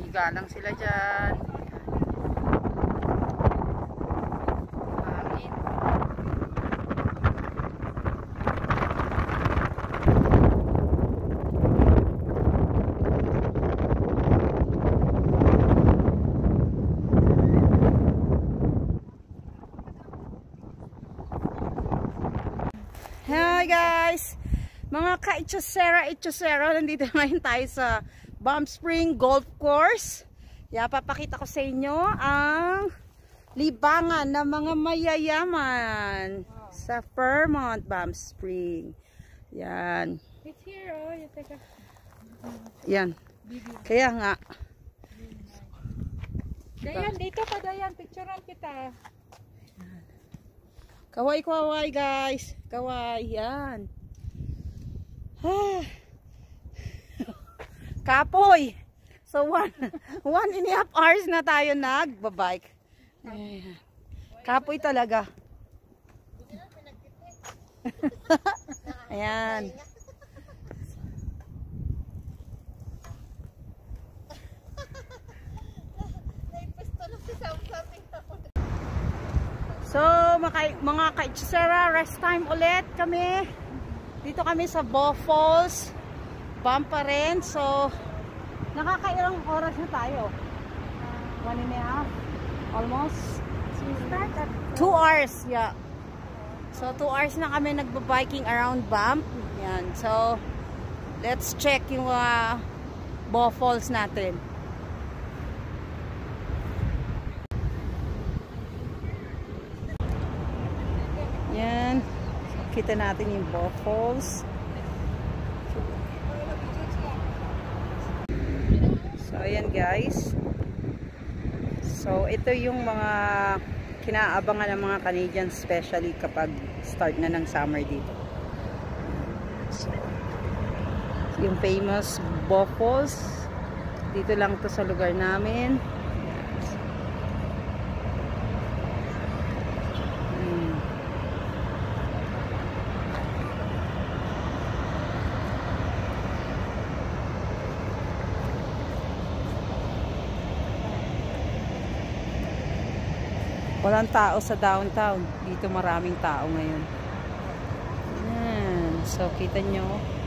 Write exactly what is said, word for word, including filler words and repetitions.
Higa lang sila dyan. Hangin. Hi guys! Mga ka-Itchosera, Itchosera, nandito ngayon tayo sa Balm Spring Golf Course. Yeah, papakita ko sa inyo ang libangan ng mga mayayaman wow. Sa Fairmont, Balm Spring. Yan. It's here, oh. You take a... Yan. Kaya nga. Dayan, dito ka, Dayan. Picturean kita. Kaway, kaway guys. Kaway, yan. Ah. Kapoy. So one, one and a half hours na tayo nagbabike. Ayan. Kapoy talaga. Ayan. So, mga, mga ka-Itchosera, rest time ulit kami. Dito kami sa Bow Falls. Balm pa rin. So, nakakailang oras na tayo? One and a half? Almost? So, we start at Two hours, yeah. So, two hours na kami nagbabiking around Balm. Yan. So, let's check yung uh, Bow Falls natin. Yan. Kita natin yung Bow Falls. So, ayan guys. So, ito yung mga kinaabangan ng mga Canadians, especially kapag start na ng summer dito. So, yung famous Bow Falls. Dito lang to sa lugar namin. Walang tao sa downtown. Dito maraming tao ngayon. Ayan. So, kita nyo.